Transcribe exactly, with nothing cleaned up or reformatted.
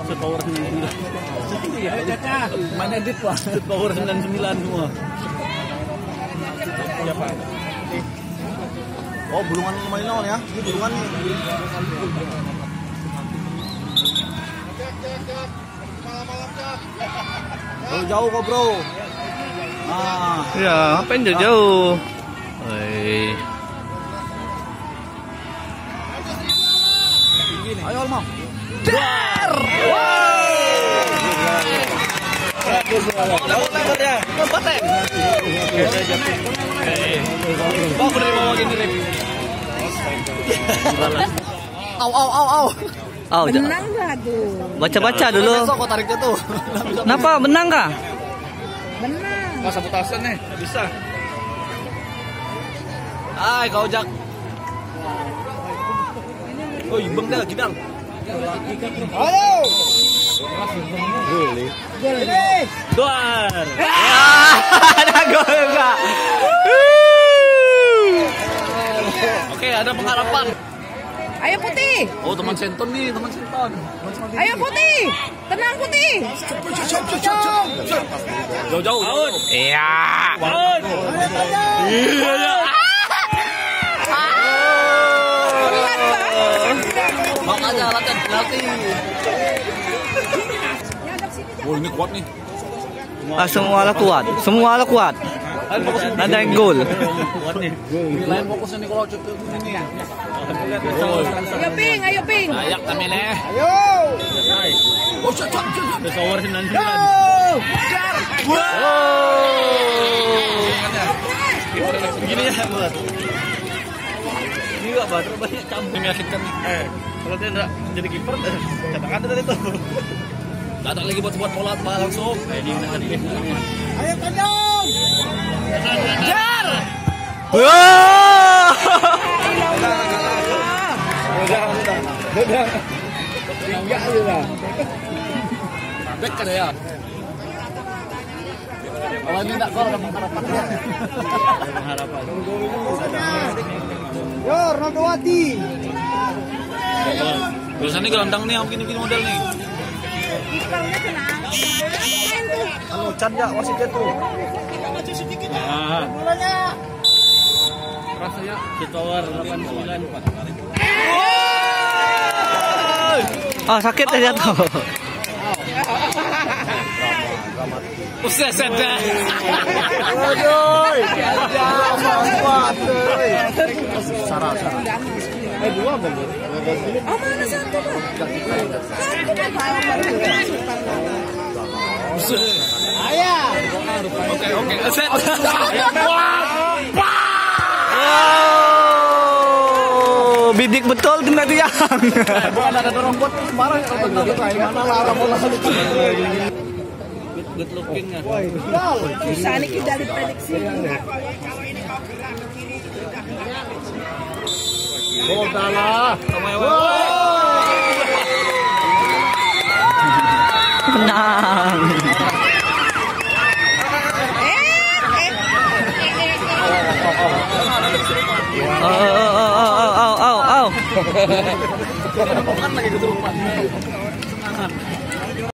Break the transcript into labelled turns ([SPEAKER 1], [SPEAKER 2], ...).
[SPEAKER 1] Shoot power sembilan puluh sembilan. Mana edit Pak? Shoot power sembilan puluh sembilan semua. Siapa? Oh, bulungan lumayan awal ya. Ini bulungan nih. Oh, jauh kok, Bro. Ah,
[SPEAKER 2] ya, ngapain jauh-jauh? Woi.
[SPEAKER 1] Ayo, Alma.
[SPEAKER 2] Dar!
[SPEAKER 1] Au, au, au, au.
[SPEAKER 2] Oh,
[SPEAKER 3] Menang nggak tuh?
[SPEAKER 2] baca-baca dulu.
[SPEAKER 1] Besok kok tariknya tuh.
[SPEAKER 2] Kenapa? Menang kah?
[SPEAKER 3] Menang.
[SPEAKER 1] Mas sabotase nih, nggak bisa. Hai, kau Jak. Oh, ibeng dah, gidang. Ayo. Boleh. Boleh. Duar.
[SPEAKER 2] Ada gol enggak?
[SPEAKER 1] Oke, ada pengharapan.
[SPEAKER 3] Ayo Putih.
[SPEAKER 1] Oh, teman Senton nih, teman Senton.
[SPEAKER 3] Ayo Putih. Tenang Putih.
[SPEAKER 1] Jauh-jauh. Out.
[SPEAKER 2] Iya.
[SPEAKER 1] Out. Iya. Makanya latihan penalti. Oh, ini kuat nih.
[SPEAKER 2] Ah, semua lah kuat. Semua lah kuat. Ada yang gol.
[SPEAKER 1] Kuat nih. Lain fokusnya nih kalau ini ya.
[SPEAKER 3] Ayo Ping, ayo Ping.
[SPEAKER 1] Ayak kami nih.
[SPEAKER 3] Ayo.
[SPEAKER 1] Oh, cok cok cok. Power sembilan puluh sembilan. Begini ya, buat. Ini enggak bater banyak campur meyakinkan. Eh, kalau dia enggak jadi kiper, katakan dari itu. Datang lagi buat buat bola langsung. Kayak di tadi. Ayo Tanjung. Jar.
[SPEAKER 2] Wah!
[SPEAKER 1] Udah, udah. Udah. Tiga sudah. Back kan ya. Kalau ini enggak gol ada pengharapan. Pengharapan.
[SPEAKER 3] Yo, Ronaldowati.
[SPEAKER 1] Biasanya gelandang nih, begini begini model nih. Halo, Canda wasitnya tuh. Nah. Rasanya di tower delapan puluh sembilan.
[SPEAKER 2] Oh, sakit aja tuh.
[SPEAKER 1] Usah sedih.
[SPEAKER 3] Aduh.
[SPEAKER 1] Sarah, Sarah. Eh, dua bener.
[SPEAKER 3] Oh, mana satu, Pak? Satu, Pak. Ayah.
[SPEAKER 1] Oke, oke. Set.
[SPEAKER 2] Oh, bidik betul tuh nanti yang.
[SPEAKER 1] Bukan ada dorong buat sembarang kalau begitu kayak mana lah bola lu. Good looking ya.
[SPEAKER 3] Susah nih kita diprediksi.
[SPEAKER 1] Bola lah.
[SPEAKER 2] Menang. Oh, oh, oh, oh, oh, oh.
[SPEAKER 1] Bukan lagi kesurupan.